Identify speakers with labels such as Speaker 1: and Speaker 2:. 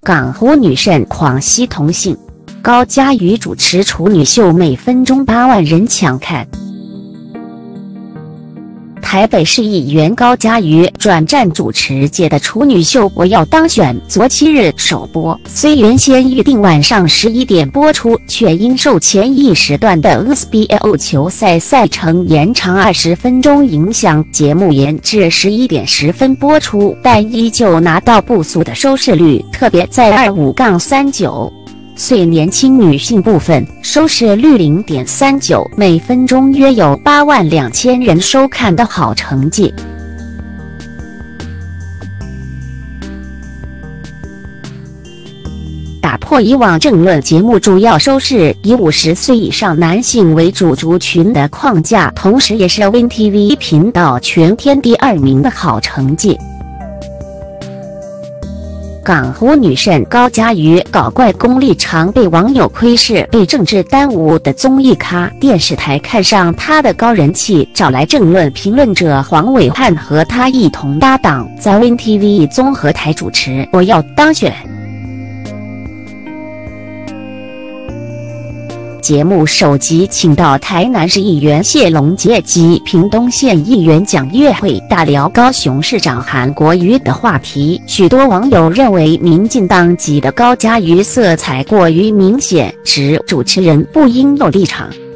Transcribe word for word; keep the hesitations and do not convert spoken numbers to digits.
Speaker 1: 港湖女神狂吸同性，高嘉瑜主持处女秀，每分钟八万人抢看。台北市议员高嘉瑜转战主持界的处女秀《我要当选》，昨七日首播。虽原先预定晚上十一点播出，却因受前一时段的 N B L 球赛赛程延长二十分钟影响，节目延至十一点十分播出，但依旧拿到不俗的收视率，特别在二五杠三九。最年轻女性部分收视率 零点三九， 每分钟约有八万两千人收看的好成绩。打破以往政论节目主要收视以五十岁以上男性为主族群的框架，同时也是 W I N T V 频道全天第二名的好成绩。港湖女神高嘉瑜搞怪功力常被网友窥视被政治耽误的综艺咖，电视台看上她的高人气，找来政论评论者黄伟汉和她一同搭档，在 W I N T V 综合台主持《我要当选》。节目首集请到台南市议员谢龙介及屏东县议员蒋月惠，大聊高雄市长韩国瑜的话题。许多网友认为民进党籍的高嘉瑜色彩过于明显，指主持人不应有立场。